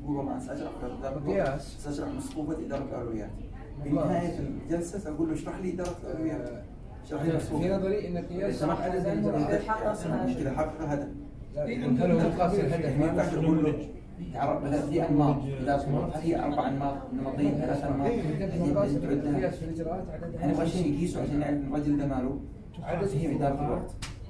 طبعا سأشرح مصفوفة إدارة الأولويات. في نهاية الجلسة أقول له اشرح لي إدارة الأولويات. في نظري ان القياس عدد الإجراءات. مشكلة حقق هدف. هل هو خاص الهدف؟ ما ينفعش تقول له تعرف مثلا في أنماط إدارة الأولويات، هي 4 أنماط، نمطين 3 أنماط. القياس في الاجراءات عدد احنا نبغى شيء نقيسه عشان نعرف الرجل ده ماله. عدد هي إدارة الوقت.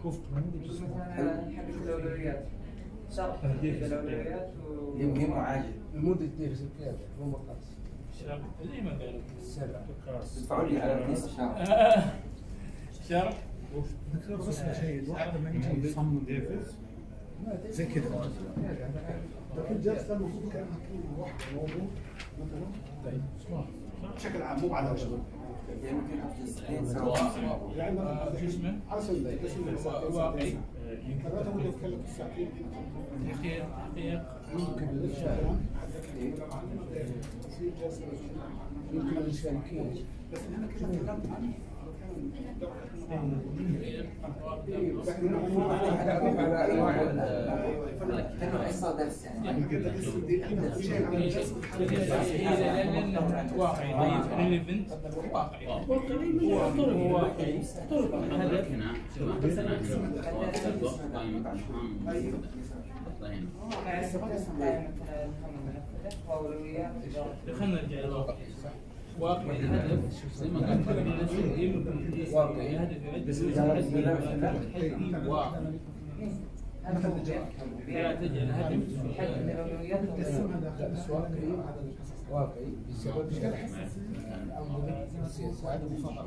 نحدد الأولويات. شرح الأولويات مهم وعاجل. لمدة نفس القياس مو مقاس. زي ما قالوا 7 تدفعوا لي على كيس شهر. شرح دكتور بس شيء الواحد لما يجي يصمم زي كذا لكن جلسه المفروض كان تكون واحد موضوع مثلا بشكل عام مو على وجه يمكن جلستين سوا. يعني شو اسمه؟ على سبيل المثال واقعي. ثلاثة ودي اتكلم في الساعتين تحقيق يمكن يمكن المشاركين بس انا كنت تكلمت عنه كانوا حصة درس يعني. واقعي ريليفنت واقعي. هو هدف هنا خلينا نرجع للواقع. واقعي الهدف زي ما قلت واقعي الهدف واقعي. تجعل الهدف واقعي بسبب الأنظمة السياسات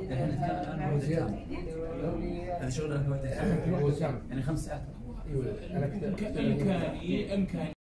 هذا شغل يعني 5 ساعات. ايوه انا إمكاني